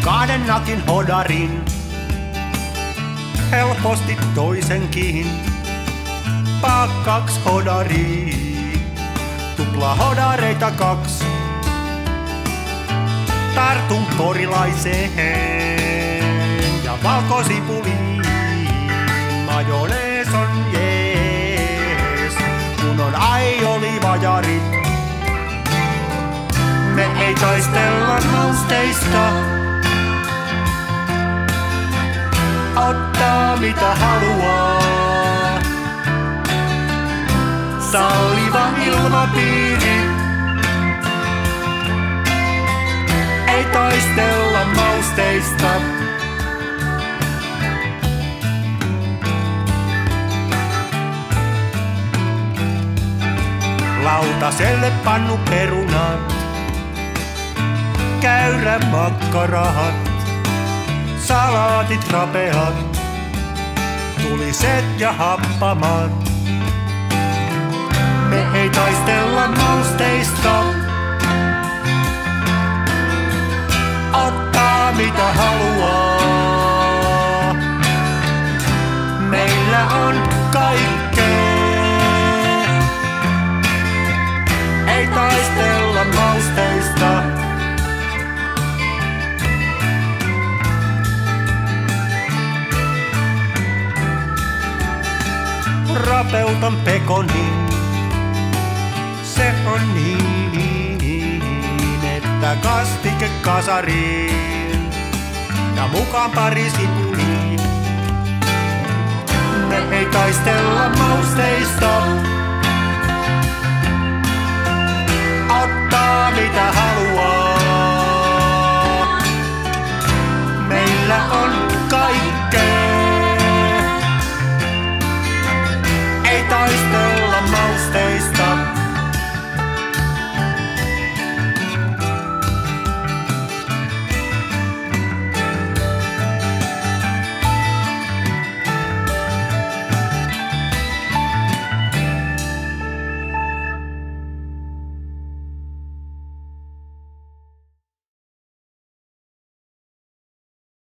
kahden nakin hodarin, helposti toisenkin. Kaks hodaria, tupla hodareita 2. Tartun porilaiseen ja valkosipuliin. Majonees on jees, kun on aiolivajarit. Me ei taistella mausteista, ottaa mitä haluaa. Salliva ilmapiiri, ei taistella mausteista. Lautaselle pannu perunat, käyrä makkarat, salaatit rapeat, tuliset ja happamat. Me ei taistella mausteista, ottaa mitä haluaa. Meillä on kaikkea, ei taistella mausteista. Rapeutan pekonin, se on niin, että kastike kasariin ja mukaan pari sipuliin. Me ei taistella mausteista,